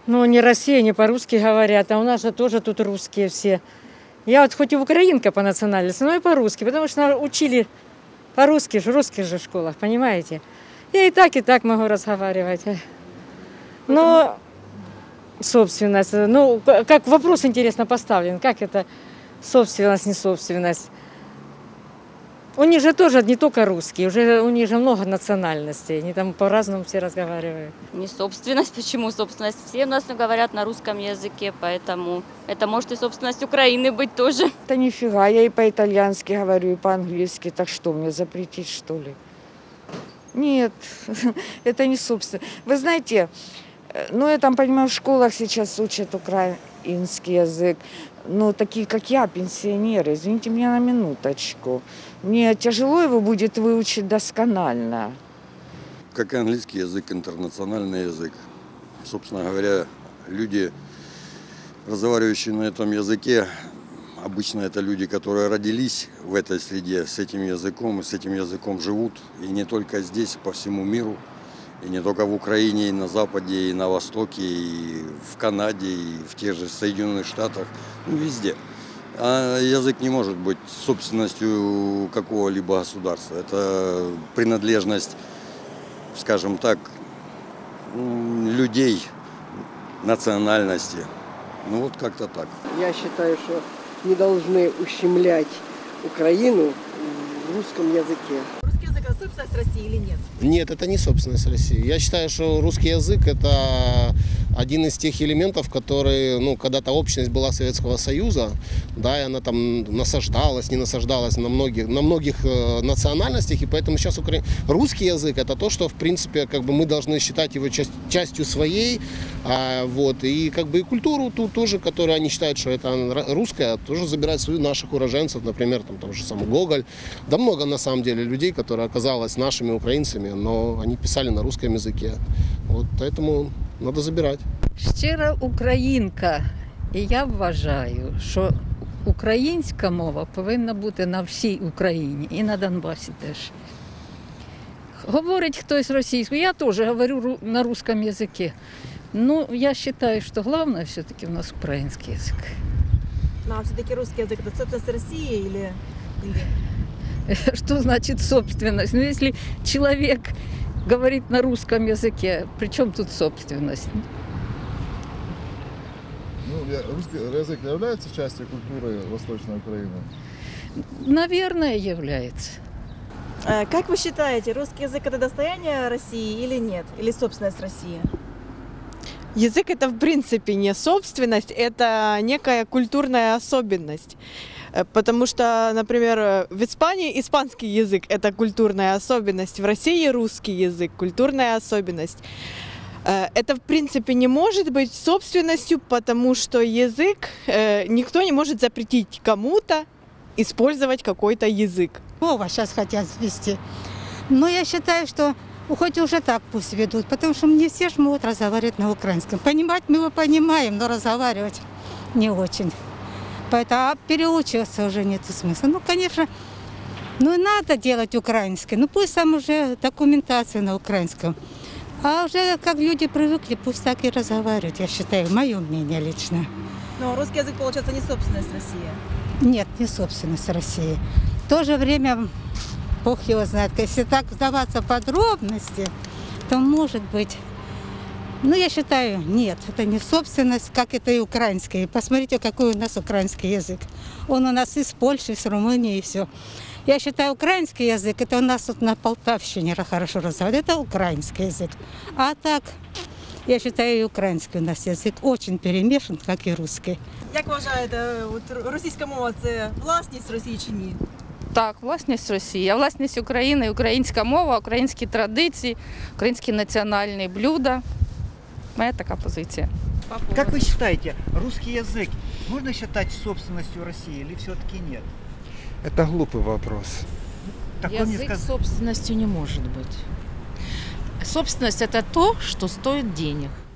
Ну, не Россия, не по-русски говорят, а у нас же тоже тут русские все. Я вот хоть и украинка по национальности, но и по-русски, потому что учили по-русски, в русских же школах, понимаете? Я и так могу разговаривать. Но собственность, ну, как вопрос интересно поставлен, как это собственность, не собственность. У них же тоже не только русские, уже у них же много национальностей, они там по-разному все разговаривают. Не собственность, почему собственность? Все у нас говорят на русском языке, поэтому это может и собственность Украины быть тоже. Да нифига, я и по-итальянски говорю, и по-английски, так что, мне запретить, что ли? Нет, это не собственность. Вы знаете, ну, я там понимаю, в школах сейчас учат украинский язык, но такие, как я, пенсионеры, извините меня на минуточку, мне тяжело его будет выучить досконально. Как и английский язык, интернациональный язык. Собственно говоря, люди, разговаривающие на этом языке, обычно это люди, которые родились в этой среде с этим языком, и с этим языком живут. И не только здесь, по всему миру. И не только в Украине, и на Западе, и на Востоке, и в Канаде, и в тех же Соединенных Штатах, ну, везде. А язык не может быть собственностью какого-либо государства. Это принадлежность, скажем так, людей, национальности. Ну вот как-то так. Я считаю, что не должны ущемлять Украину в русском языке. Русский язык – это собственность России или нет? Нет, это не собственность России. Я считаю, что русский язык – это один из тех элементов, которые, ну, когда-то общность была Советского Союза, да, и она там насаждалась, не насаждалась на многих национальностях, и поэтому сейчас русский язык – это то, что, в принципе, как бы мы должны считать его частью своей, вот, и как бы и культуру ту тоже, которую они считают, что это русская, тоже забирать свою наших уроженцев, например, там же самый Гоголь, да много на самом деле людей, которые оказались нашими українцями, но они писали на русском языке, вот, поэтому надо забирать. Щира українка, і я вважаю, що українська мова повинна бути на всій Україні і на Донбасі теж. Говорить хтось російською, я теж говорю на русском языке. Ну, я считаю, что главное все-таки у нас украинский язык. Ну, а все-таки русский язык – это собственность России или... Что значит собственность? Ну, если человек говорит на русском языке, при чем тут собственность? Ну, русский язык является частью культуры Восточной Украины? Наверное, является. Как вы считаете, русский язык – это достояние России или нет? Или собственность России? Язык – это в принципе не собственность, это некая культурная особенность. Потому что, например, в Испании испанский язык – это культурная особенность, в России русский язык – культурная особенность. Это, в принципе, не может быть собственностью, потому что язык, никто не может запретить кому-то использовать какой-то язык. Мова сейчас хотят ввести. Но я считаю, что хоть уже так пусть ведут, потому что не все же могут разговаривать на украинском. Понимать мы его понимаем, но разговаривать не очень. Поэтому переучиваться уже нет смысла. Ну, конечно, ну надо делать украинский, ну пусть там уже документация на украинском. А уже как люди привыкли, пусть так и разговаривают, я считаю, мое мнение лично. Но русский язык, получается, не собственность России? Нет, не собственность России. В то же время, Бог его знает, если так вдаваться в подробности, то может быть... Ну, я считаю, нет, это не собственность, как это и украинский. Посмотрите, какой у нас украинский язык. Он у нас из Польши, из Румынии и все. Я считаю, украинский язык, это у нас тут на Полтавщине хорошо разговаривают, это украинский язык. А так, я считаю, и украинский у нас язык очень перемешан, как и русский. Як вважаєте, російська мова – це власність Росії чи ні? Так, власність Росії, а власність України, українська мова, українські традиції, українські національні блюда. Моя такая позиция. Как вы считаете, русский язык можно считать собственностью России или все-таки нет? Это глупый вопрос. Язык собственностью не может быть. Собственность – это то, что стоит денег.